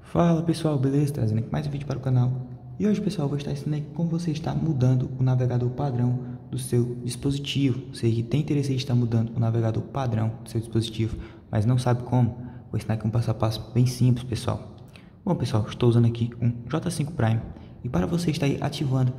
Fala pessoal, beleza? Trazendo aqui mais um vídeo para o canal. E hoje pessoal, eu vou estar ensinando aqui como você está mudando o navegador padrão do seu dispositivo. Você que tem interesse em estar mudando o navegador padrão do seu dispositivo, mas não sabe como, vou ensinar aqui um passo a passo bem simples pessoal. Bom pessoal, estou usando aqui um J5 Prime. E para você estar aí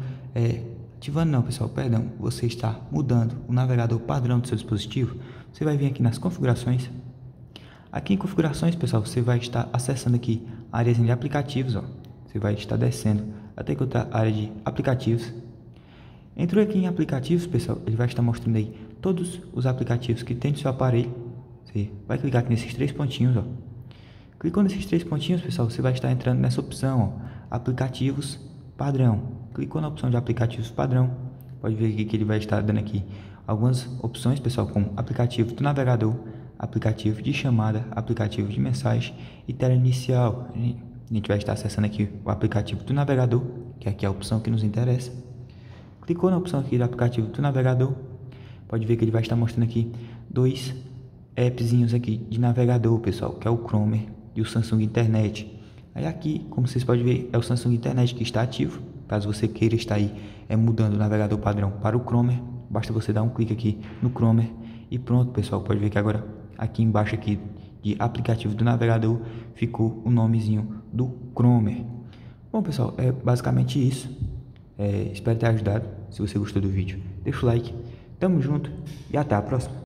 você está mudando o navegador padrão do seu dispositivo, você vai vir aqui nas configurações. Aqui em configurações, pessoal, você vai estar acessando aqui a área de aplicativos, ó. Você vai estar descendo até encontrar a área de aplicativos. Entrou aqui em aplicativos, pessoal, ele vai estar mostrando aí todos os aplicativos que tem no seu aparelho. Você vai clicar aqui nesses três pontinhos, ó. Clicou nesses três pontinhos, pessoal, você vai estar entrando nessa opção, ó, aplicativos padrão. Clicou na opção de aplicativos padrão, pode ver aqui que ele vai estar dando aqui algumas opções, pessoal, como aplicativo do navegador, aplicativo de chamada, aplicativo de mensagem e tela inicial. A gente vai estar acessando aqui o aplicativo do navegador, que aqui é a opção que nos interessa. Clicou na opção aqui do aplicativo do navegador, pode ver que ele vai estar mostrando aqui dois appzinhos aqui de navegador, pessoal, que é o Chrome e o Samsung Internet. Aí aqui, como vocês podem ver, é o Samsung Internet que está ativo. Caso você queira estar aí mudando o navegador padrão para o Chrome, basta você dar um clique aqui no Chrome e pronto, pessoal. Pode ver que agora aqui embaixo aqui de aplicativo do navegador ficou o nomezinho do Chrome. Bom pessoal, é basicamente isso. Espero ter ajudado. Se você gostou do vídeo, deixa o like. Tamo junto e até a próxima.